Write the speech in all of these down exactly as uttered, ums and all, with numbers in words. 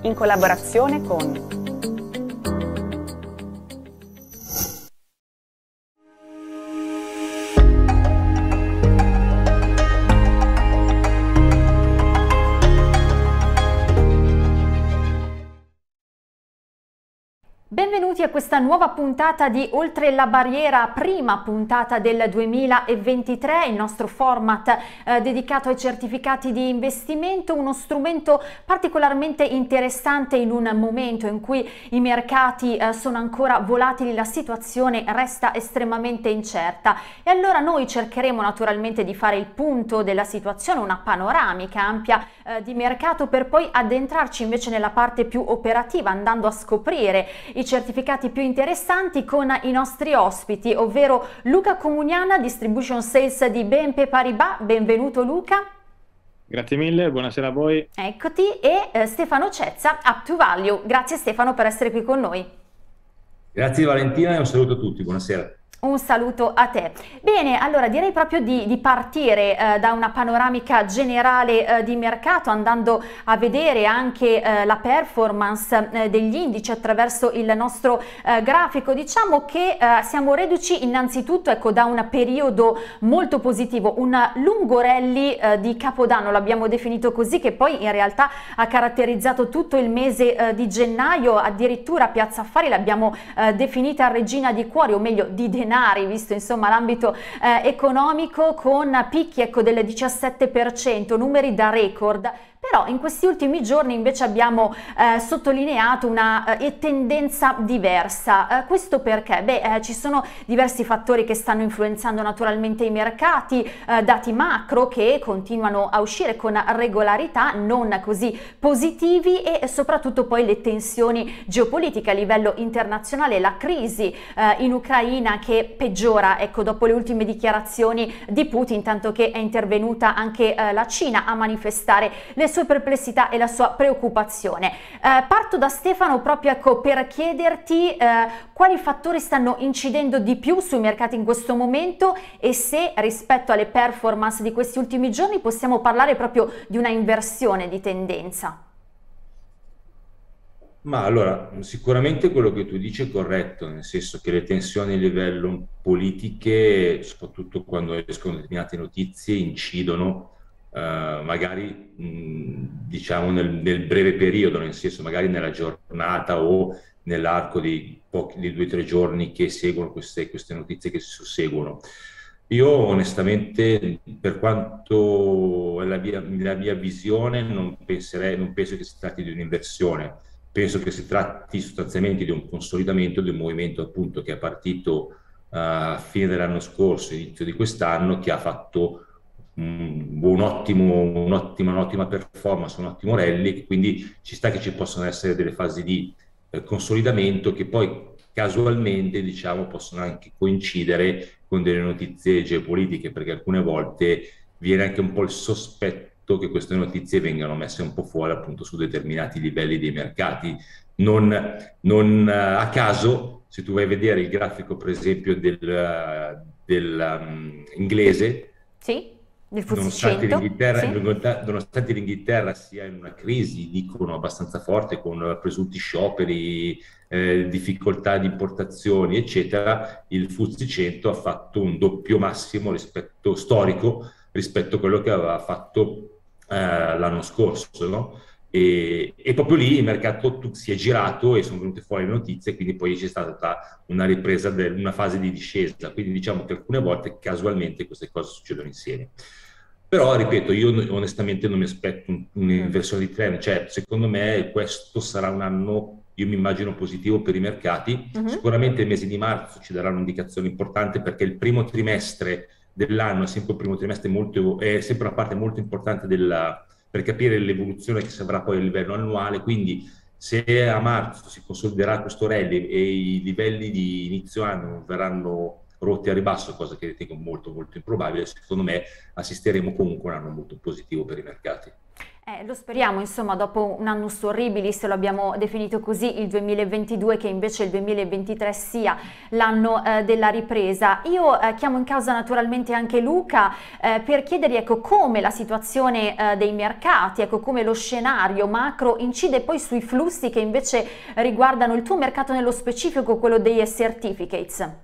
in collaborazione con Benvenuti a questa nuova puntata di Oltre la Barriera, prima puntata del duemilaventitré, il nostro format eh, dedicato ai certificati di investimento, uno strumento particolarmente interessante in un momento in cui i mercati eh, sono ancora volatili, la situazione resta estremamente incerta e allora noi cercheremo naturalmente di fare il punto della situazione, una panoramica ampia eh, di mercato per poi addentrarci invece nella parte più operativa, andando a scoprire i certificati più interessanti con i nostri ospiti, ovvero Luca Comuniana, Distribution Sales di B N P Paribas. Benvenuto Luca. Grazie mille, buonasera a voi. Eccoti, e eh, Stefano Cezza, Up to Value. Grazie Stefano per essere qui con noi. Grazie Valentina e un saluto a tutti, buonasera. Un saluto a te. Bene, allora direi proprio di, di partire eh, da una panoramica generale eh, di mercato, andando a vedere anche eh, la performance eh, degli indici attraverso il nostro eh, grafico. Diciamo che eh, siamo reduci innanzitutto, ecco, da un periodo molto positivo, un lungo rally eh, di Capodanno, l'abbiamo definito così, che poi in realtà ha caratterizzato tutto il mese eh, di gennaio. Addirittura Piazza Affari l'abbiamo eh, definita regina di cuori, o meglio di denaro, visto insomma l'ambito eh, economico, con picchi ecco del diciassette per cento, numeri da record. Però in questi ultimi giorni invece abbiamo eh, sottolineato una eh, tendenza diversa. Eh, questo perché? Beh, eh, ci sono diversi fattori che stanno influenzando naturalmente i mercati, eh, dati macro che continuano a uscire con regolarità, non così positivi, e soprattutto poi le tensioni geopolitiche a livello internazionale, la crisi eh, in Ucraina che peggiora ecco dopo le ultime dichiarazioni di Putin, tanto che è intervenuta anche eh, la Cina a manifestare le sue perplessità e la sua preoccupazione. Eh, parto da Stefano proprio ecco per chiederti eh, quali fattori stanno incidendo di più sui mercati in questo momento, e se rispetto alle performance di questi ultimi giorni possiamo parlare proprio di una inversione di tendenza. Ma allora, sicuramente quello che tu dici è corretto, nel senso che le tensioni a livello politiche, soprattutto quando escono determinate notizie, incidono Uh, magari mh, diciamo nel, nel breve periodo, nel senso magari nella giornata o nell'arco di pochi di due o tre giorni che seguono queste, queste notizie che si susseguono. Io onestamente, per quanto è la mia, la mia visione, non penserei, non penso che si tratti di un'inversione, penso che si tratti sostanzialmente di un consolidamento di un movimento appunto che è partito a fine dell'anno scorso, inizio di quest'anno, che ha fatto un, un ottimo, un'ottima, un'ottima performance, un ottimo rally, quindi ci sta che ci possono essere delle fasi di eh, consolidamento che poi casualmente diciamo possono anche coincidere con delle notizie geopolitiche, perché alcune volte viene anche un po' il sospetto che queste notizie vengano messe un po' fuori appunto su determinati livelli dei mercati. Non, non a caso, se tu vai a vedere il grafico per esempio del, del um, inglese, sì. Nonostante l'Inghilterra, sì. nonostante l'Inghilterra sia in una crisi, dicono, abbastanza forte, con presunti scioperi, eh, difficoltà di importazioni, eccetera, il F T S E cento ha fatto un doppio massimo rispetto, storico rispetto a quello che aveva fatto eh, l'anno scorso, no? E, e proprio lì il mercato si è girato e sono venute fuori le notizie, quindi poi c'è stata una ripresa, del, una fase di discesa, quindi diciamo che alcune volte casualmente queste cose succedono insieme. Però, ripeto, io onestamente non mi aspetto un'inversione di trend, cioè secondo me questo sarà un anno, io mi immagino, positivo per i mercati. Uh-huh. Sicuramente il mese di marzo ci darà un'indicazione importante, perché il primo trimestre dell'anno è sempre un primo trimestre molto, è sempre una parte molto importante della, per capire l'evoluzione che si avrà poi a livello annuale, quindi se a marzo si consoliderà questo rally e i livelli di inizio anno verranno rotti a ribasso, cosa che ritengo molto molto improbabile, secondo me assisteremo comunque a un anno molto positivo per i mercati. Eh, lo speriamo, insomma, dopo un annus horribilis, lo abbiamo definito così, il duemilaventidue, che invece il duemilaventitré sia l'anno eh, della ripresa. Io eh, chiamo in causa naturalmente anche Luca eh, per chiedergli, ecco, come la situazione eh, dei mercati, ecco, come lo scenario macro incide poi sui flussi che invece riguardano il tuo mercato nello specifico, quello dei certificates.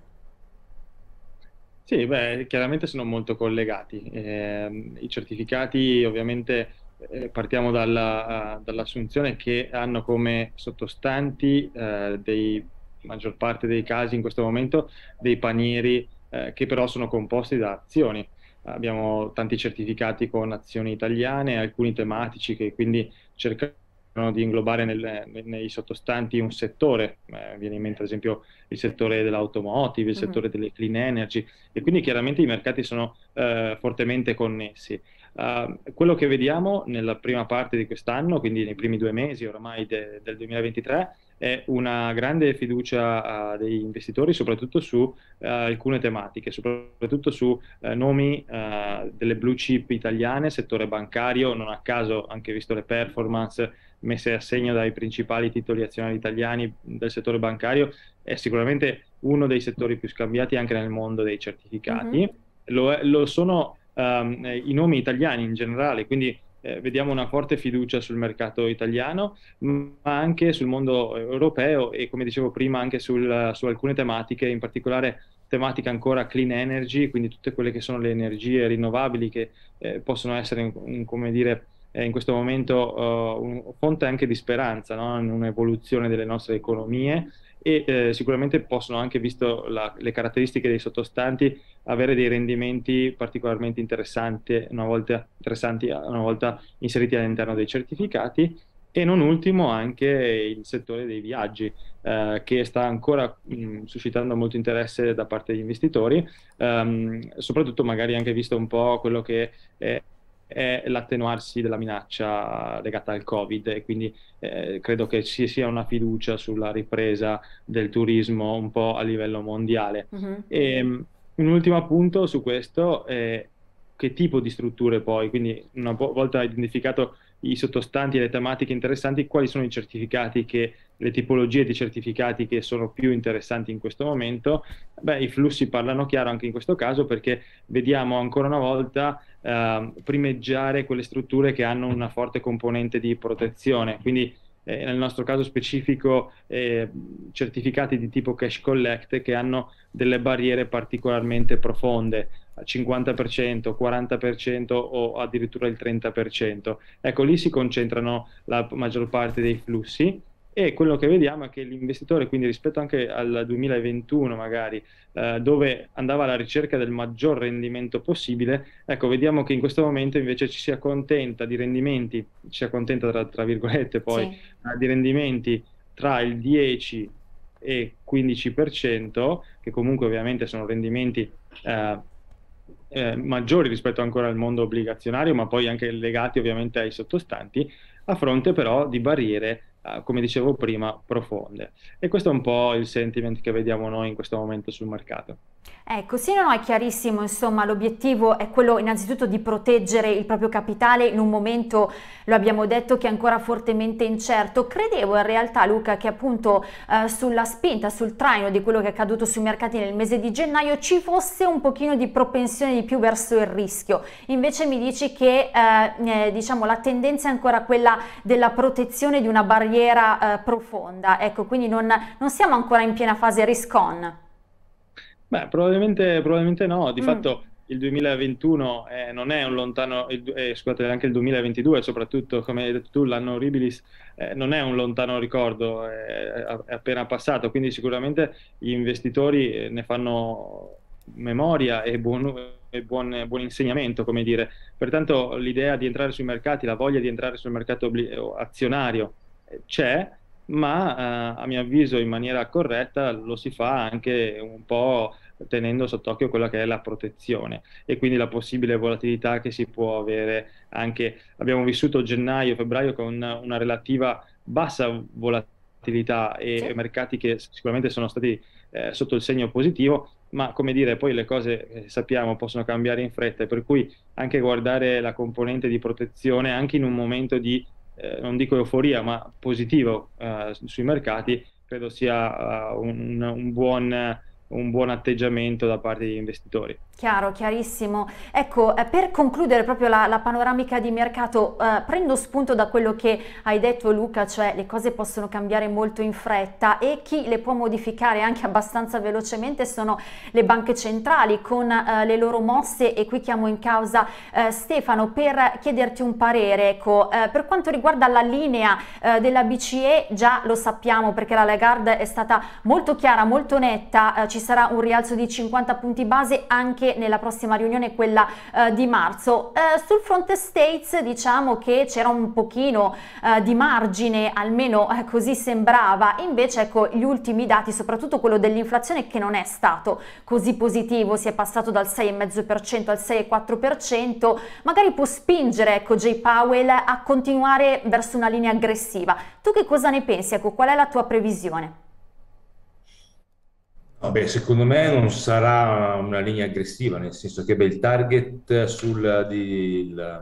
Sì, beh, chiaramente sono molto collegati. Eh, I certificati ovviamente eh, partiamo dalla- dall'assunzione che hanno come sottostanti, eh, dei, maggior parte dei casi in questo momento, dei panieri eh, che però sono composti da azioni. Abbiamo tanti certificati con azioni italiane, alcuni tematici che quindi cercano di inglobare nel- nei sottostanti un settore. Eh, viene in mente ad esempio il settore dell'automotive, il Mhm. settore delle clean energy, e quindi chiaramente i mercati sono eh, fortemente connessi. Uh, quello che vediamo nella prima parte di quest'anno, quindi nei primi due mesi ormai de- del duemilaventitré, è una grande fiducia uh, degli investitori, soprattutto su uh, alcune tematiche, soprattutto su uh, nomi uh, delle blue chip italiane, settore bancario. Non a caso, anche visto le performance messe a segno dai principali titoli azionari italiani del settore bancario, è sicuramente uno dei settori più scambiati anche nel mondo dei certificati. Mhm. Lo, è- lo sono ehm, i nomi italiani in generale, quindi eh, vediamo una forte fiducia sul mercato italiano, ma anche sul mondo europeo e, come dicevo prima, anche sul- su alcune tematiche, in particolare tematica ancora clean energy, quindi tutte quelle che sono le energie rinnovabili che eh, possono essere, un- un- come dire, eh, in questo momento eh, un fonte anche di speranza, no? In un'evoluzione delle nostre economie, e eh, sicuramente possono anche, visto la- le caratteristiche dei sottostanti, avere dei rendimenti particolarmente interessanti una volta, interessanti una volta inseriti all'interno dei certificati. E non ultimo anche il settore dei viaggi, eh, che sta ancora mh, suscitando molto interesse da parte degli investitori, ehm, soprattutto magari anche visto un po' quello che è, è l'attenuarsi della minaccia legata al Covid, e quindi eh, credo che ci sia una fiducia sulla ripresa del turismo un po' a livello mondiale. Mhm. E, mh, un ultimo appunto su questo è che tipo di strutture poi, quindi una vo- volta identificato i sottostanti e le tematiche interessanti, quali sono i certificati che, le tipologie di certificati che sono più interessanti in questo momento? Beh, i flussi parlano chiaro anche in questo caso, perché vediamo ancora una volta eh, primeggiare quelle strutture che hanno una forte componente di protezione, quindi eh, nel nostro caso specifico eh, certificati di tipo cash collect che hanno delle barriere particolarmente profonde, cinquanta per cento, quaranta per cento o addirittura il trenta per cento. Ecco, lì si concentrano la maggior parte dei flussi. E quello che vediamo è che l'investitore, quindi rispetto anche al duemilaventuno magari, eh, dove andava alla ricerca del maggior rendimento possibile, ecco, vediamo che in questo momento invece ci si accontenta di rendimenti, ci si accontenta tra, tra virgolette poi, Sì. eh, di rendimenti tra il dieci e quindici per cento, che comunque ovviamente sono rendimenti eh, eh, maggiori rispetto ancora al mondo obbligazionario, ma poi anche legati ovviamente ai sottostanti, a fronte però di barriere, eh, come dicevo prima, profonde. E questo è un po' il sentiment che vediamo noi in questo momento sul mercato. Ecco, sì, no, no, è chiarissimo, insomma, l'obiettivo è quello innanzitutto di proteggere il proprio capitale in un momento, lo abbiamo detto, che è ancora fortemente incerto. Credevo in realtà, Luca, che appunto eh, sulla spinta, sul traino di quello che è accaduto sui mercati nel mese di gennaio ci fosse un pochino di propensione di più verso il rischio. Invece mi dici che eh, eh, diciamo, la tendenza è ancora quella della protezione di una barriera eh, profonda. Ecco, quindi non, non siamo ancora in piena fase risk on. Beh, probabilmente, probabilmente no. Di Mm. fatto il duemilaventuno eh, non è un lontano, il du- eh, scusate, anche il duemilaventidue, soprattutto come hai detto tu, l'anno horribilis, eh, non è un lontano ricordo, è, è appena passato, quindi sicuramente gli investitori eh, ne fanno memoria e buon, e buon, buon insegnamento, come dire. Pertanto l'idea di entrare sui mercati, la voglia di entrare sul mercato obli- azionario eh, c'è, ma eh, a mio avviso in maniera corretta lo si fa anche un po' tenendo sott'occhio quella che è la protezione e quindi la possibile volatilità che si può avere anche. Abbiamo vissuto gennaio, febbraio con una relativa bassa volatilità Sì. e mercati che sicuramente sono stati eh, sotto il segno positivo, ma come dire, poi le cose eh, sappiamo possono cambiare in fretta, per cui anche guardare la componente di protezione anche in un momento di, eh, non dico euforia, ma positivo eh, sui mercati, credo sia uh, un, un buon un buon atteggiamento da parte degli investitori. Chiaro, chiarissimo. Ecco, eh, per concludere proprio la, la panoramica di mercato, eh, prendo spunto da quello che hai detto Luca, cioè le cose possono cambiare molto in fretta e chi le può modificare anche abbastanza velocemente sono le banche centrali con eh, le loro mosse, e qui chiamo in causa eh, Stefano per chiederti un parere. Ecco, eh, per quanto riguarda la linea eh, della B C E, già lo sappiamo perché la Lagarde è stata molto chiara, molto netta, eh, ci sarà un rialzo di cinquanta punti base anche nella prossima riunione, quella eh, di marzo. Eh, sul fronte States diciamo che c'era un pochino eh, di margine, almeno eh, così sembrava, invece ecco gli ultimi dati, soprattutto quello dell'inflazione, che non è stato così positivo, si è passato dal sei virgola cinque per cento al sei virgola quattro per cento, magari può spingere ecco Jay Powell a continuare verso una linea aggressiva. Tu che cosa ne pensi? Ecco, qual è la tua previsione? Vabbè, secondo me non sarà una linea aggressiva, nel senso che beh, il target sul, di, il,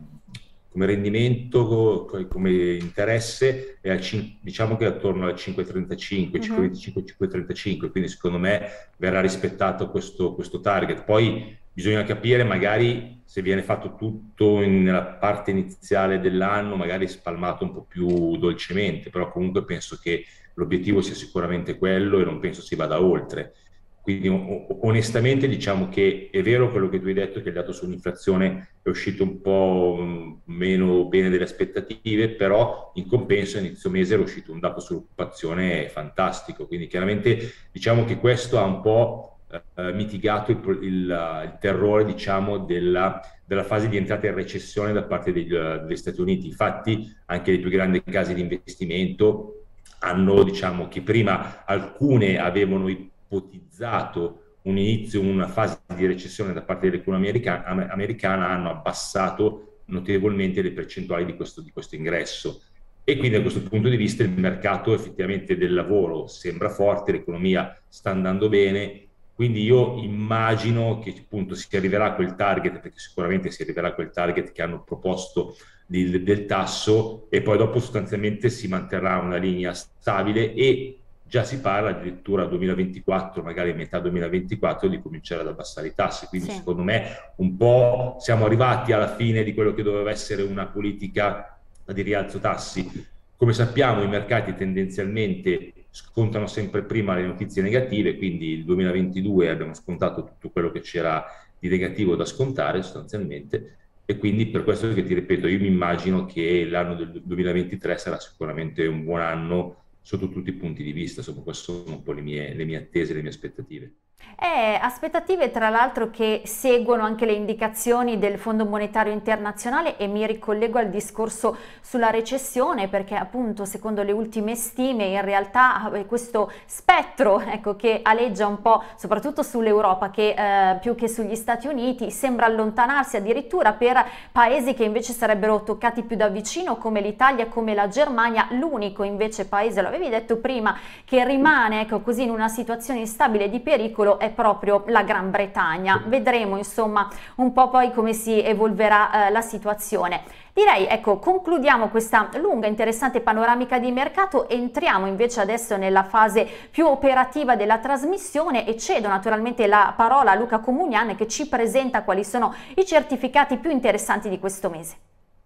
come rendimento, co- come interesse, è al cin- diciamo che è attorno al cinque virgola trentacinque, cinque virgola venticinque, cinque virgola trentacinque, quindi secondo me verrà rispettato questo, questo target. Poi bisogna capire magari se viene fatto tutto in- nella parte iniziale dell'anno, magari spalmato un po' più dolcemente, però comunque penso che l'obiettivo sia sicuramente quello e non penso si vada oltre. Quindi o- onestamente diciamo che è vero quello che tu hai detto, che il dato sull'inflazione è uscito un po' mh, meno bene delle aspettative, però in compenso a inizio mese era uscito un dato sull'occupazione fantastico, quindi chiaramente diciamo che questo ha un po' eh, mitigato il, il, il terrore diciamo della, della fase di entrata in recessione da parte degli, degli Stati Uniti. Infatti anche le più grandi case di investimento hanno, diciamo che prima alcune avevano ipotizzato un inizio, una fase di recessione da parte dell'economia americana, americana, hanno abbassato notevolmente le percentuali di questo, di questo ingresso. E quindi da questo punto di vista il mercato effettivamente del lavoro sembra forte, l'economia sta andando bene, quindi io immagino che appunto si arriverà a quel target, perché sicuramente si arriverà a quel target che hanno proposto di, del tasso, e poi dopo sostanzialmente si manterrà una linea stabile e già si parla addirittura duemilaventiquattro, magari metà duemilaventiquattro, di cominciare ad abbassare i tassi. Quindi sì, secondo me un po' siamo arrivati alla fine di quello che doveva essere una politica di rialzo tassi. Come sappiamo i mercati tendenzialmente scontano sempre prima le notizie negative, quindi il duemilaventidue abbiamo scontato tutto quello che c'era di negativo da scontare sostanzialmente, e quindi per questo che ti ripeto, io mi immagino che l'anno del duemilaventitré sarà sicuramente un buon anno sotto tutti i punti di vista. Insomma, queste sono un po' le mie, le mie attese, le mie aspettative. Eh, aspettative tra l'altro che seguono anche le indicazioni del Fondo Monetario Internazionale, e mi ricollego al discorso sulla recessione, perché appunto secondo le ultime stime in realtà eh, questo spettro ecco, che aleggia un po' soprattutto sull'Europa che eh, più che sugli Stati Uniti sembra allontanarsi addirittura per paesi che invece sarebbero toccati più da vicino, come l'Italia, come la Germania. L'unico invece paese, lo avevi detto prima, che rimane ecco, così in una situazione instabile di pericolo è proprio la Gran Bretagna. Vedremo insomma un po' poi come si evolverà eh, la situazione. Direi, ecco, concludiamo questa lunga interessante panoramica di mercato, entriamo invece adesso nella fase più operativa della trasmissione e cedo naturalmente la parola a Luca Comunian che ci presenta quali sono i certificati più interessanti di questo mese.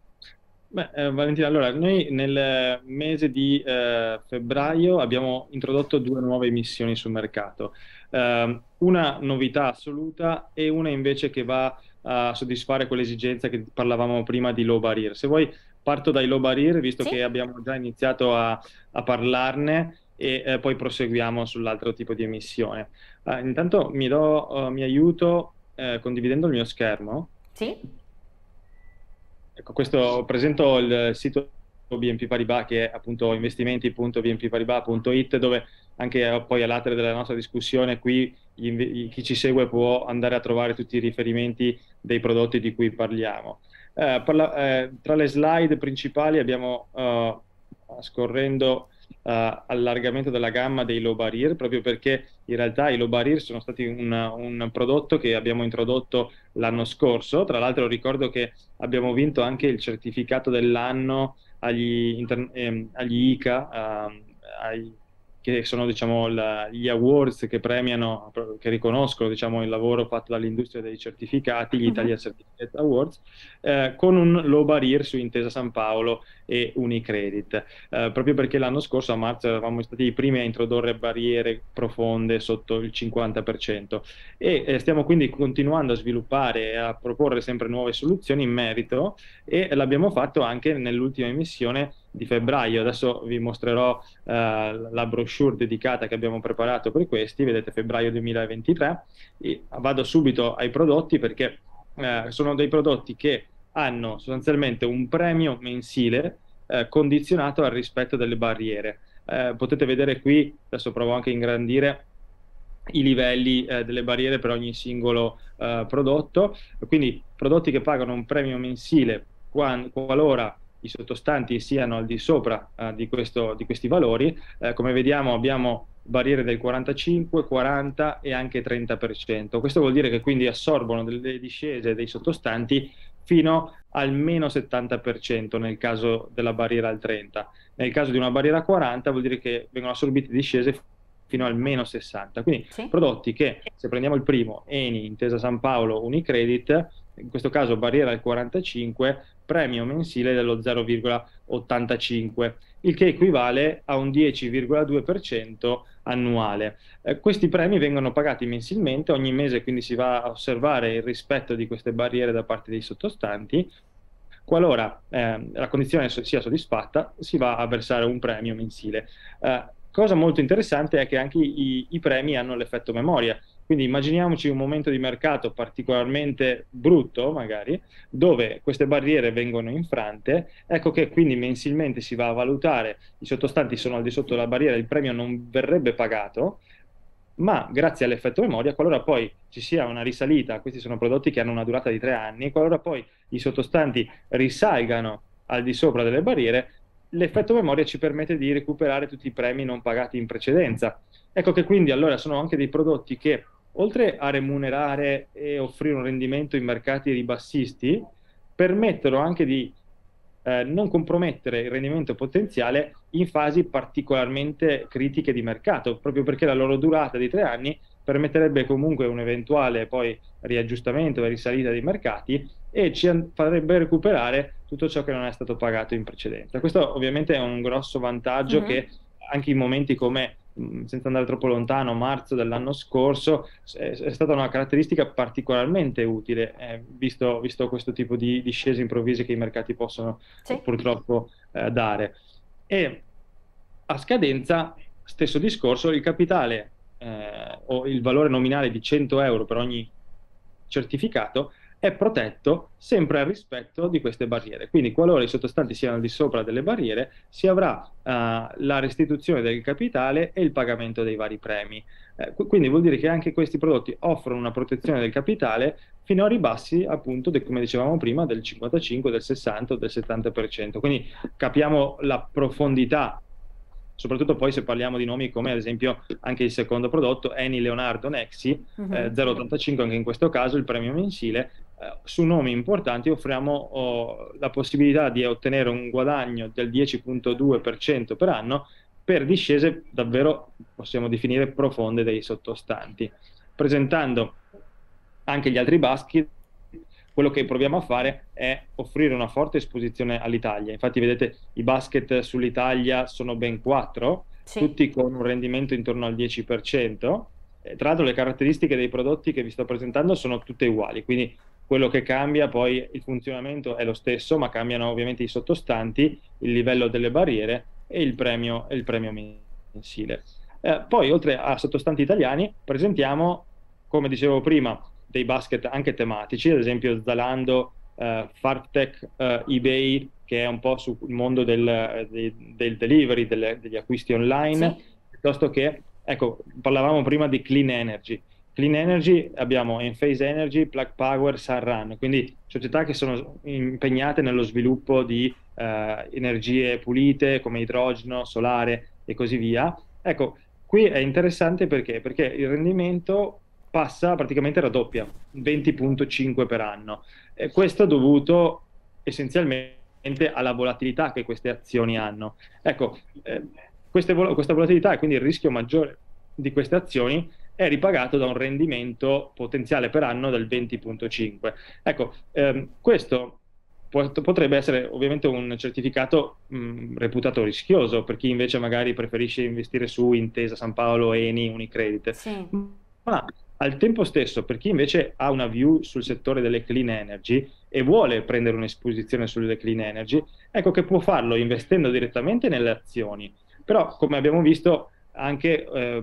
Beh, eh, Valentina, allora noi nel mese di eh, febbraio abbiamo introdotto due nuove emissioni sul mercato, eh, una novità assoluta e una invece che va a soddisfare quell'esigenza che parlavamo prima di low barrier. Se vuoi parto dai low barrier, visto sì, che abbiamo già iniziato a, a parlarne, e eh, poi proseguiamo sull'altro tipo di emissione. Eh, intanto mi, do, uh, mi aiuto eh, condividendo il mio schermo. Sì. Ecco, questo presento il sito B N P Paribas, che è appunto investimenti punto b n p paribas punto it, dove anche poi all'atere della nostra discussione qui gli, chi ci segue può andare a trovare tutti i riferimenti dei prodotti di cui parliamo. Eh, parla, eh, tra le slide principali abbiamo, uh, scorrendo allargamento della gamma dei low barrier, proprio perché in realtà i low barrier sono stati un, un prodotto che abbiamo introdotto l'anno scorso. Tra l'altro ricordo che abbiamo vinto anche il certificato dell'anno agli, inter, ehm, agli I C A, ehm, ai, che sono, diciamo, la, gli awards che premiano, che riconoscono, diciamo, il lavoro fatto dall'industria dei certificati, gli Italia Certificate Awards, eh, con un low barrier su Intesa San Paolo e Unicredit, eh, proprio perché l'anno scorso a marzo eravamo stati i primi a introdurre barriere profonde sotto il cinquanta per cento e eh, stiamo quindi continuando a sviluppare e a proporre sempre nuove soluzioni in merito, e l'abbiamo fatto anche nell'ultima emissione di febbraio. Adesso vi mostrerò eh, la brochure dedicata che abbiamo preparato per questi, vedete febbraio duemilaventitré, e vado subito ai prodotti perché eh, sono dei prodotti che hanno sostanzialmente un premio mensile eh, condizionato al rispetto delle barriere. Eh, potete vedere qui, adesso provo anche a ingrandire i livelli eh, delle barriere per ogni singolo eh, prodotto, quindi prodotti che pagano un premio mensile qual qualora i sottostanti siano al di sopra eh, di, questo, di questi valori. Eh, come vediamo abbiamo barriere del quarantacinque, quaranta e anche trenta per cento. Questo vuol dire che quindi assorbono delle discese dei sottostanti fino al meno settanta per cento nel caso della barriera al trenta. Nel caso di una barriera quaranta vuol dire che vengono assorbite discese fino al meno sessanta. Quindi sì, prodotti che, se prendiamo il primo, Eni, Intesa San Paolo, Unicredit, in questo caso barriera al quarantacinque, premio mensile dello zero virgola ottantacinque, il che equivale a un dieci virgola due per cento annuale. Eh, questi premi vengono pagati mensilmente, ogni mese quindi si va a osservare il rispetto di queste barriere da parte dei sottostanti. Qualora eh, la condizione sia soddisfatta, si va a versare un premio mensile. Eh, cosa molto interessante è che anche i, i premi hanno l'effetto memoria. Quindi immaginiamoci un momento di mercato particolarmente brutto, magari, dove queste barriere vengono infrante. Ecco che quindi mensilmente si va a valutare, i sottostanti sono al di sotto della barriera, il premio non verrebbe pagato, ma grazie all'effetto memoria, qualora poi ci sia una risalita, questi sono prodotti che hanno una durata di tre anni, qualora poi i sottostanti risalgano al di sopra delle barriere, l'effetto memoria ci permette di recuperare tutti i premi non pagati in precedenza. Ecco che quindi allora sono anche dei prodotti che, oltre a remunerare e offrire un rendimento in mercati ribassisti, permettono anche di eh, non compromettere il rendimento potenziale in fasi particolarmente critiche di mercato, proprio perché la loro durata di tre anni permetterebbe comunque un eventuale poi riaggiustamento e risalita dei mercati e ci farebbe recuperare tutto ciò che non è stato pagato in precedenza. Questo ovviamente è un grosso vantaggio, mm-hmm, che anche in momenti come, senza andare troppo lontano, marzo dell'anno scorso, è, è stata una caratteristica particolarmente utile, eh, visto, visto questo tipo di discese improvvise che i mercati possono sì, purtroppo eh, dare. E a scadenza, stesso discorso, il capitale eh, o il valore nominale di cento euro per ogni certificato è protetto sempre al rispetto di queste barriere. Quindi qualora i sottostanti siano al di sopra delle barriere, si avrà uh, la restituzione del capitale e il pagamento dei vari premi. Eh, quindi vuol dire che anche questi prodotti offrono una protezione del capitale fino a ribassi, appunto, de, come dicevamo prima, del cinquantacinque, del sessanta o del settanta per cento. Quindi capiamo la profondità, soprattutto poi se parliamo di nomi come ad esempio anche il secondo prodotto, Eni Leonardo Nexi, uh-huh, eh, zero virgola ottantacinque, anche in questo caso il premio mensile. Eh, su nomi importanti offriamo oh, la possibilità di ottenere un guadagno del dieci virgola due per cento per anno per discese davvero, possiamo definire, profonde dei sottostanti. Presentando anche gli altri basket, quello che proviamo a fare è offrire una forte esposizione all'Italia. Infatti vedete i basket sull'Italia sono ben quattro, sì, tutti con un rendimento intorno al dieci per cento. Eh, tra l'altro le caratteristiche dei prodotti che vi sto presentando sono tutte uguali, quindi quello che cambia poi, il funzionamento è lo stesso, ma cambiano ovviamente i sottostanti, il livello delle barriere e il premio, e il premio mensile. Eh, poi oltre a sottostanti italiani presentiamo, come dicevo prima, dei basket anche tematici, ad esempio Zalando, eh, Farfetch, eh, eBay, che è un po' sul mondo del, del, del delivery, delle, degli acquisti online, sì, piuttosto che, ecco, parlavamo prima di Clean Energy. Clean Energy abbiamo Enphase Energy, Plug Power, Sunrun, quindi società che sono impegnate nello sviluppo di eh, energie pulite come idrogeno, solare e così via. Ecco, qui è interessante perché? Perché il rendimento passa praticamente raddoppia, venti virgola cinque per anno. E questo è dovuto essenzialmente alla volatilità che queste azioni hanno. Ecco, eh, queste vol- questa volatilità e quindi il rischio maggiore di queste azioni è ripagato da un rendimento potenziale per anno del venti virgola cinque. Ecco, ehm, questo potrebbe essere ovviamente un certificato mh, reputato rischioso per chi invece magari preferisce investire su Intesa San Paolo, Eni, Unicredit. Sì. Ma al tempo stesso, per chi invece ha una view sul settore delle clean energy e vuole prendere un'esposizione sulle clean energy, ecco che può farlo investendo direttamente nelle azioni, però come abbiamo visto anche eh,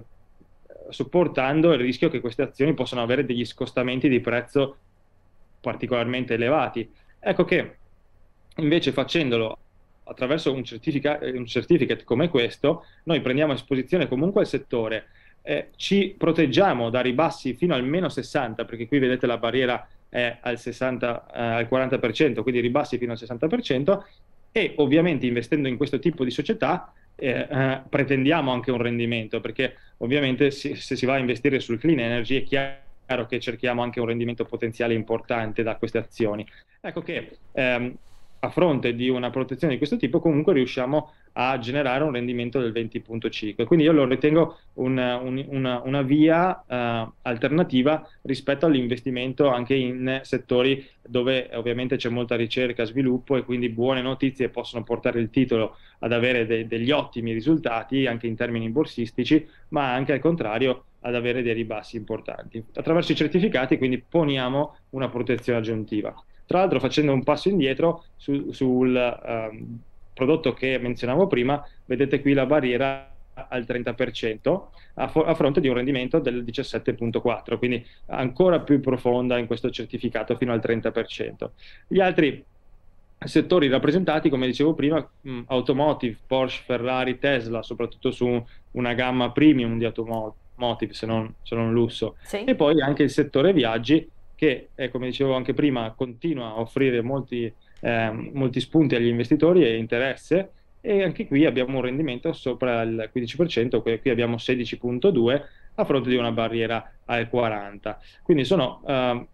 sopportando il rischio che queste azioni possano avere degli scostamenti di prezzo particolarmente elevati. Ecco che invece facendolo attraverso un, certifica- un certificate come questo, noi prendiamo esposizione comunque al settore, eh, ci proteggiamo da ribassi fino al meno sessanta, perché qui vedete la barriera è al, sessanta, eh, al quaranta per cento, quindi ribassi fino al sessanta per cento, e ovviamente investendo in questo tipo di società eh, eh, pretendiamo anche un rendimento, perché ovviamente si, se si va a investire sul clean energy è chiaro chiaro che cerchiamo anche un rendimento potenziale importante da queste azioni. Ecco che ehm, a fronte di una protezione di questo tipo comunque riusciamo a generare un rendimento del venti virgola cinque. Quindi io lo ritengo un, un, una, una via eh, alternativa rispetto all'investimento anche in settori dove ovviamente c'è molta ricerca, sviluppo e quindi buone notizie possono portare il titolo ad avere de- degli ottimi risultati anche in termini borsistici, ma anche al contrario ad avere dei ribassi importanti. Attraverso i certificati quindi poniamo una protezione aggiuntiva. Tra l'altro facendo un passo indietro su, sul um, prodotto che menzionavo prima, vedete qui la barriera al trenta per cento a, a fronte di un rendimento del diciassette virgola quattro, quindi ancora più profonda in questo certificato fino al trenta per cento. Gli altri settori rappresentati, come dicevo prima, mh, automotive, Porsche, Ferrari, Tesla, soprattutto su una gamma premium di automotive, se non, se non lusso, sì. E poi anche il settore viaggi che, eh, come dicevo anche prima, continua a offrire molti, eh, molti spunti agli investitori e interesse, e anche qui abbiamo un rendimento sopra il quindici per cento, qui abbiamo sedici virgola due a fronte di una barriera al quaranta. Quindi sono eh,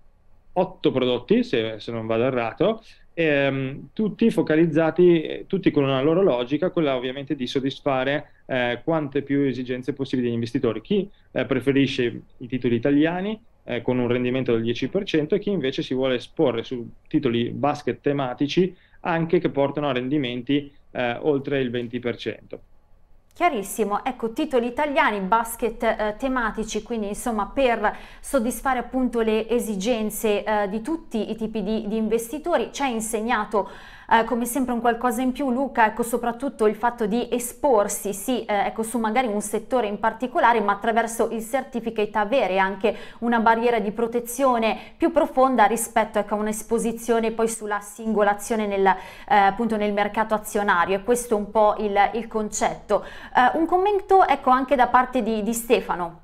otto prodotti, se, se non vado errato, ehm, tutti focalizzati, tutti con una loro logica, quella ovviamente di soddisfare eh, quante più esigenze possibili degli investitori. Chi eh, preferisce i titoli italiani eh, con un rendimento del dieci per cento e chi invece si vuole esporre su titoli basket tematici anche che portano a rendimenti eh, oltre il venti per cento. Chiarissimo, ecco, titoli italiani, basket eh, tematici, quindi insomma per soddisfare appunto le esigenze eh, di tutti i tipi di, di investitori. Ci ha insegnato eh, come sempre un qualcosa in più Luca, ecco, soprattutto il fatto di esporsi, sì, eh, ecco, su magari un settore in particolare, ma attraverso il certificate avere anche una barriera di protezione più profonda rispetto, ecco, a un'esposizione poi sulla singola azione nel, eh, appunto nel mercato azionario, e questo è un po' il, il concetto. Uh, un commento, ecco, anche da parte di, di Stefano.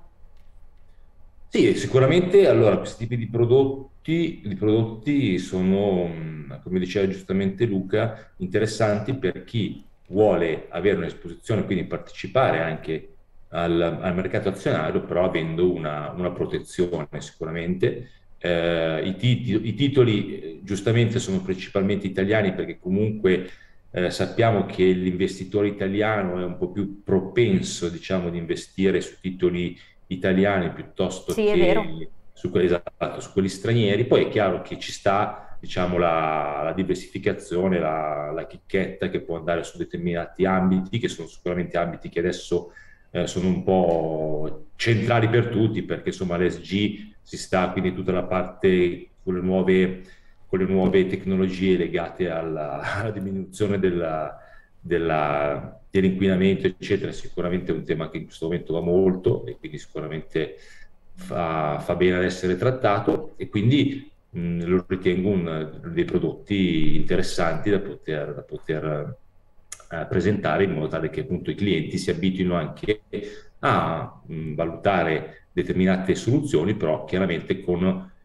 Sì, sicuramente allora questi tipi di prodotti, di prodotti sono, come diceva giustamente Luca, interessanti per chi vuole avere un'esposizione, quindi partecipare anche al, al mercato azionario, però avendo una, una protezione sicuramente. Eh, i, tit- i titoli eh, giustamente sono principalmente italiani perché comunque Eh, sappiamo che l'investitore italiano è un po' più propenso, diciamo, di investire su titoli italiani piuttosto sì, che su quelli, esatto, su quelli stranieri. Poi è chiaro che ci sta, diciamo, la, la diversificazione, la, la chicchetta che può andare su determinati ambiti, che sono sicuramente ambiti che adesso eh, sono un po' centrali per tutti, perché insomma l'E S G si sta, quindi tutta la parte con le nuove con le nuove tecnologie legate alla, alla diminuzione della, della, dell'inquinamento, eccetera, sicuramente è un tema che in questo momento va molto e quindi sicuramente fa, fa bene ad essere trattato, e quindi mh, lo ritengo un, dei prodotti interessanti da poter, da poter eh, presentare, in modo tale che appunto i clienti si abituino anche a mh, valutare determinate soluzioni, però chiaramente con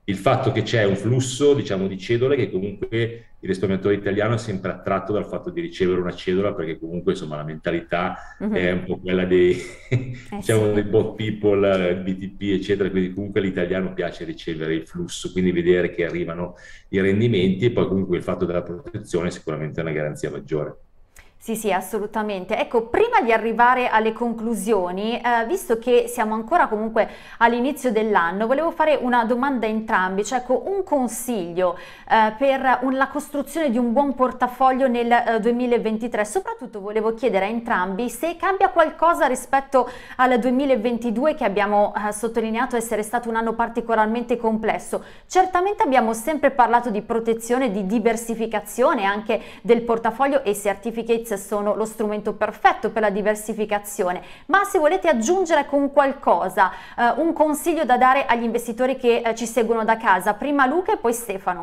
il fatto che c'è un flusso, diciamo, di cedole, che comunque il risparmiatore italiano è sempre attratto dal fatto di ricevere una cedola, perché comunque insomma la mentalità Mhm. è un po' quella dei, Eh diciamo, sì. dei bot people, B T P, eccetera, quindi comunque all'italiano piace ricevere il flusso, quindi vedere che arrivano i rendimenti, e poi comunque il fatto della protezione sicuramente è una garanzia maggiore. Sì, sì, assolutamente. Ecco, prima di arrivare alle conclusioni, eh, visto che siamo ancora comunque all'inizio dell'anno, volevo fare una domanda a entrambi, cioè ecco, un consiglio eh, per un- la costruzione di un buon portafoglio nel eh, duemilaventitré. Soprattutto volevo chiedere a entrambi se cambia qualcosa rispetto al duemilaventidue, che abbiamo eh, sottolineato essere stato un anno particolarmente complesso. Certamente abbiamo sempre parlato di protezione, di diversificazione anche del portafoglio, e i certificates sono lo strumento perfetto per la diversificazione, ma se volete aggiungere con qualcosa, eh, un consiglio da dare agli investitori che eh, ci seguono da casa, prima Luca e poi Stefano.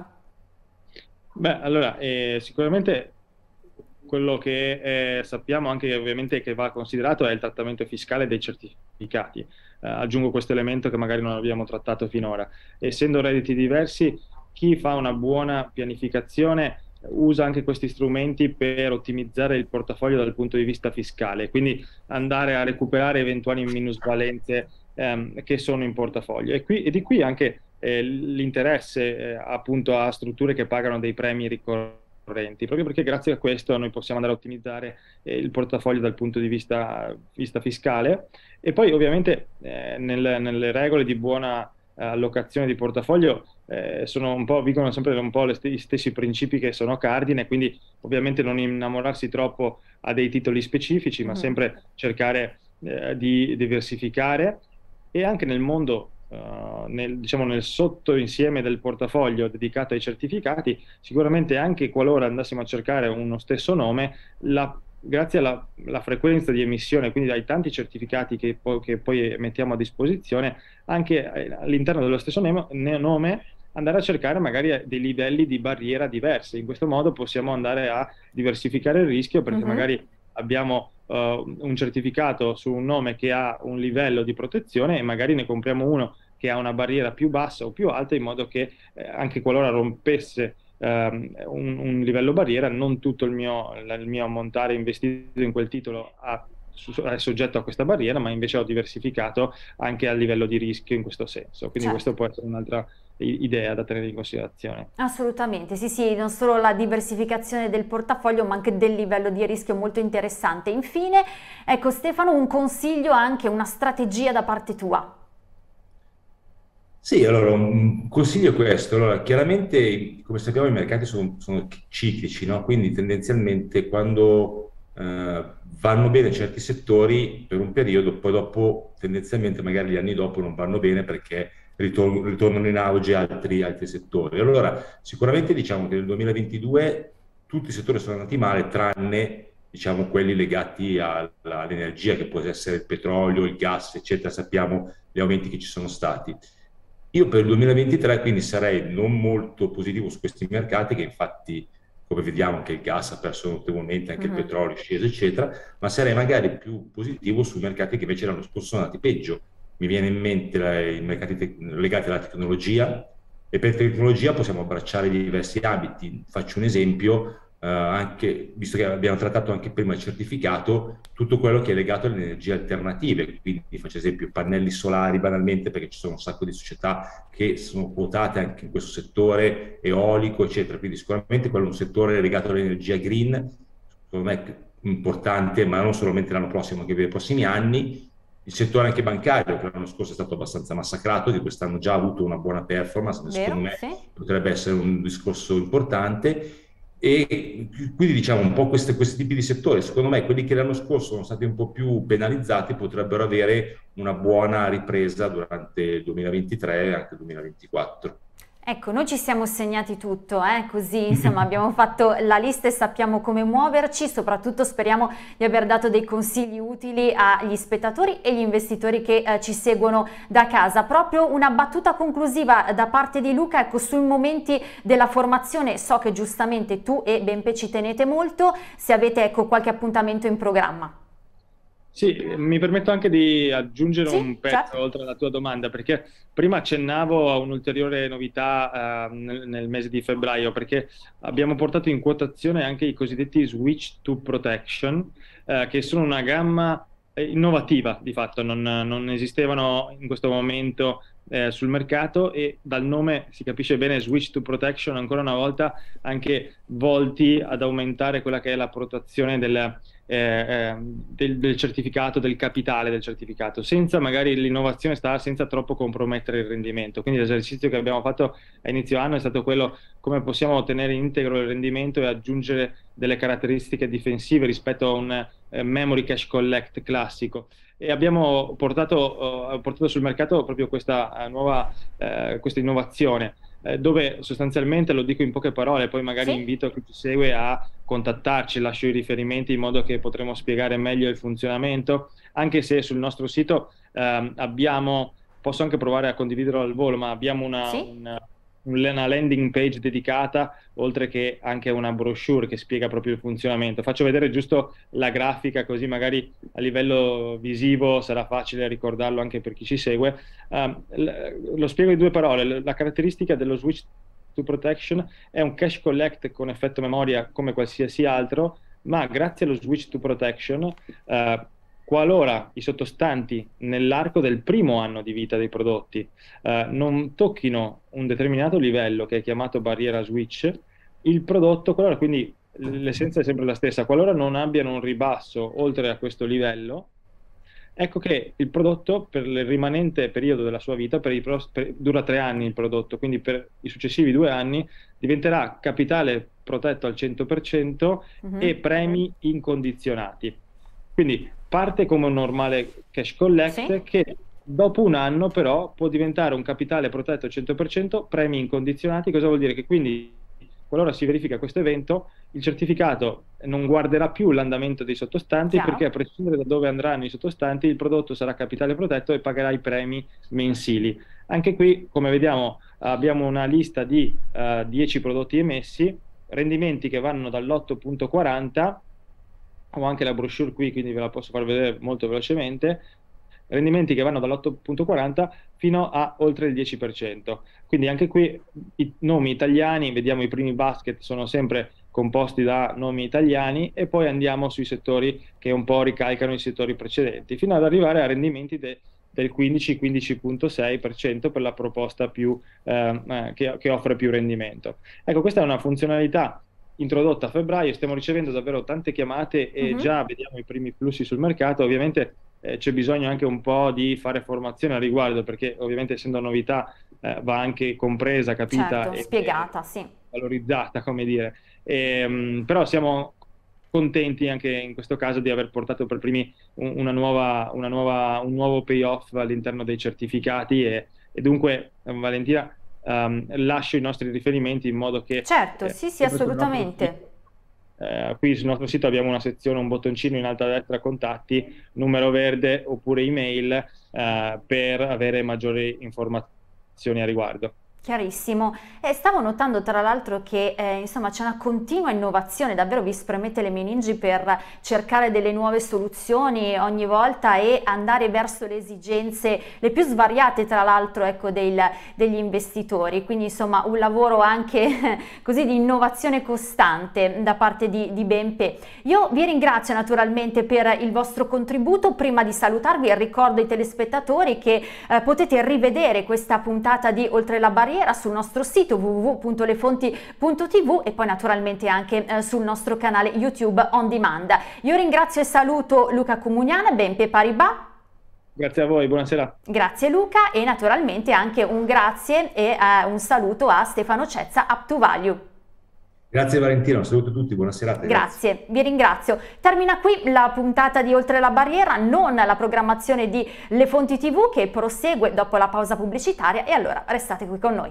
Beh, allora, eh, sicuramente quello che eh, sappiamo anche ovviamente che va considerato è il trattamento fiscale dei certificati. Eh, aggiungo questo elemento che magari non abbiamo trattato finora. Essendo redditi diversi, chi fa una buona pianificazione usa anche questi strumenti per ottimizzare il portafoglio dal punto di vista fiscale, quindi andare a recuperare eventuali minusvalenze ehm, che sono in portafoglio. E, qui, e di qui anche eh, l'interesse eh, appunto a strutture che pagano dei premi ricorrenti, proprio perché grazie a questo noi possiamo andare a ottimizzare eh, il portafoglio dal punto di vista, vista fiscale. E poi ovviamente eh, nel, nelle regole di buona eh, allocazione di portafoglio eh, sono un po', vigono sempre un po' le st- gli stessi principi che sono cardine, quindi ovviamente non innamorarsi troppo a dei titoli specifici, ma Mhm. sempre cercare eh, di diversificare. E anche nel mondo, uh, nel, diciamo nel sottoinsieme del portafoglio dedicato ai certificati, sicuramente anche qualora andassimo a cercare uno stesso nome, la, grazie alla, alla frequenza di emissione, quindi dai tanti certificati che, po- che poi mettiamo a disposizione, anche eh, all'interno dello stesso nome, nome andare a cercare magari dei livelli di barriera diversi. In questo modo possiamo andare a diversificare il rischio, perché Mhm. magari abbiamo uh, un certificato su un nome che ha un livello di protezione e magari ne compriamo uno che ha una barriera più bassa o più alta, in modo che eh, anche qualora rompesse um, un, un livello barriera, non tutto il mio, il mio ammontare investito in quel titolo ha, è soggetto a questa barriera, ma invece ho diversificato anche a livello di rischio in questo senso. Quindi Certo. questo può essere un'altra i- idea da tenere in considerazione. Assolutamente, sì, sì, non solo la diversificazione del portafoglio, ma anche del livello di rischio, molto interessante. Infine, ecco Stefano, un consiglio, anche una strategia da parte tua. Sì, allora un consiglio è questo. Allora, chiaramente, come sappiamo, i mercati sono, sono ciclici, no? Quindi tendenzialmente quando eh, vanno bene certi settori per un periodo, poi dopo tendenzialmente magari gli anni dopo non vanno bene perché ritor- ritornano in auge altri, altri settori. Allora, sicuramente diciamo che nel duemilaventidue tutti i settori sono andati male, tranne diciamo quelli legati alla- all'energia, che può essere il petrolio, il gas, eccetera. Sappiamo gli aumenti che ci sono stati. Io per il duemilaventitré quindi sarei non molto positivo su questi mercati, che infatti, come vediamo, anche il gas ha perso notevolmente, anche il Mhm. petrolio è sceso, eccetera, ma sarei magari più positivo su mercati che invece l'anno scorso sono andati peggio. Mi viene in mente la- i mercati tec- legati alla tecnologia, e per tecnologia possiamo abbracciare diversi ambiti. Faccio un esempio, eh, anche, visto che abbiamo trattato anche prima il certificato, tutto quello che è legato alle energie alternative, quindi faccio esempio pannelli solari banalmente, perché ci sono un sacco di società che sono quotate anche in questo settore, eolico, eccetera, quindi sicuramente quello è un settore legato all'energia green, secondo me importante, ma non solamente l'anno prossimo, anche per i prossimi anni. Il settore anche bancario, che l'anno scorso è stato abbastanza massacrato, di quest'anno già ha avuto una buona performance, ma secondo Vero? me Sì. potrebbe essere un discorso importante. E quindi diciamo un po' queste- questi tipi di settori, secondo me quelli che l'anno scorso sono stati un po' più penalizzati potrebbero avere una buona ripresa durante il duemilaventitré e anche il duemilaventiquattro. Ecco, noi ci siamo segnati tutto, eh? Così insomma abbiamo fatto la lista e sappiamo come muoverci, soprattutto speriamo di aver dato dei consigli utili agli spettatori e gli investitori che eh, ci seguono da casa. Proprio una battuta conclusiva da parte di Luca, ecco, sui momenti della formazione. So che giustamente tu e Benpe ci tenete molto, se avete ecco qualche appuntamento in programma. Sì, mi permetto anche di aggiungere Sì, un pezzo certo. oltre alla tua domanda, perché prima accennavo a un'ulteriore novità eh, nel, nel mese di febbraio, perché abbiamo portato in quotazione anche i cosiddetti Switch to Protection, eh, che sono una gamma eh, innovativa di fatto, non, non esistevano in questo momento eh, sul mercato e dal nome si capisce bene Switch to Protection, ancora una volta anche volti ad aumentare quella che è la protezione del eh, eh, del, del certificato, del capitale del certificato, senza magari l'innovazione sta senza troppo compromettere il rendimento. Quindi l'esercizio che abbiamo fatto a inizio anno è stato quello come possiamo ottenere integro il rendimento e aggiungere delle caratteristiche difensive rispetto a un eh, memory cache collect classico. E abbiamo portato, uh, portato sul mercato proprio questa uh, nuova uh, questa innovazione, eh, dove sostanzialmente, lo dico in poche parole, poi magari Sì. invito chi ci segue a contattarci, lascio i riferimenti in modo che potremo spiegare meglio il funzionamento, anche se sul nostro sito ehm, abbiamo, posso anche provare a condividerlo al volo, ma abbiamo una, Sì. una, una landing page dedicata, oltre che anche una brochure che spiega proprio il funzionamento. Faccio vedere giusto la grafica, così magari a livello visivo sarà facile ricordarlo anche per chi ci segue. Um, lo spiego in due parole. La caratteristica dello Switch to Protection è un cache collect con effetto memoria come qualsiasi altro, ma grazie allo Switch to Protection, eh, qualora i sottostanti nell'arco del primo anno di vita dei prodotti eh, non tocchino un determinato livello che è chiamato barriera switch, il prodotto, qualora, quindi l'essenza è sempre la stessa, qualora non abbiano un ribasso oltre a questo livello, ecco che il prodotto per il rimanente periodo della sua vita, per i pros- per- dura tre anni il prodotto, quindi per i successivi due anni diventerà capitale protetto al cento per cento Mhm. e premi incondizionati. Quindi parte come un normale cash collect Sì. che dopo un anno però può diventare un capitale protetto al cento per cento, premi incondizionati. Cosa vuol dire? Che quindi qualora si verifica questo evento, il certificato non guarderà più l'andamento dei sottostanti, Chiaro. perché a prescindere da dove andranno i sottostanti, il prodotto sarà capitale protetto e pagherà i premi mensili. Anche qui, come vediamo, abbiamo una lista di uh, dieci prodotti emessi, rendimenti che vanno dall'otto virgola quaranta, ho anche la brochure qui, quindi ve la posso far vedere molto velocemente, rendimenti che vanno dall'otto virgola quaranta fino a oltre il dieci per cento. Quindi anche qui i nomi italiani, vediamo i primi basket sono sempre composti da nomi italiani e poi andiamo sui settori che un po' ricalcano i settori precedenti, fino ad arrivare a rendimenti de, del quindici quindici virgola sei per cento per la proposta più, eh, che, che offre più rendimento. Ecco, questa è una funzionalità introdotta a febbraio, stiamo ricevendo davvero tante chiamate e Mhm. già vediamo i primi flussi sul mercato. Ovviamente eh, c'è bisogno anche un po' di fare formazione al riguardo, perché ovviamente essendo novità eh, va anche compresa, capita Certo, e, spiegata, e sì. valorizzata, come dire. E, mh, però siamo contenti anche in questo caso di aver portato per primi un, una nuova, una nuova, un nuovo payoff all'interno dei certificati e, e dunque, eh, Valentina, Um, lascio i nostri riferimenti in modo che Certo, eh, sì, sì, sempre sul nostro assolutamente. sito, eh, qui sul nostro sito abbiamo una sezione, un bottoncino in alto a destra, contatti, numero verde oppure email eh, per avere maggiori informazioni a riguardo. Chiarissimo. E stavo notando tra l'altro che eh, insomma c'è una continua innovazione, davvero vi spremete le meningi per cercare delle nuove soluzioni ogni volta e andare verso le esigenze le più svariate tra l'altro, ecco, del, degli investitori, quindi insomma un lavoro anche così di innovazione costante da parte di, di B N P. Io vi ringrazio naturalmente per il vostro contributo. Prima di salutarvi ricordo ai telespettatori che eh, potete rivedere questa puntata di Oltre la Barriera sul nostro sito w w w punto lefonti punto t v e poi naturalmente anche eh, sul nostro canale YouTube on demand. Io ringrazio e saluto Luca Comuniana, B N P Paribas. Grazie a voi, buonasera. Grazie Luca e naturalmente anche un grazie e eh, un saluto a Stefano Cezza, Up to Value. Grazie Valentina, un saluto a tutti, buona serata. Grazie, grazie, vi ringrazio. Termina qui la puntata di Oltre la Barriera, non la programmazione di Le Fonti tivù che prosegue dopo la pausa pubblicitaria e allora restate qui con noi.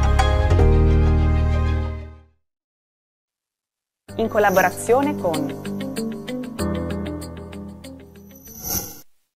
In collaborazione con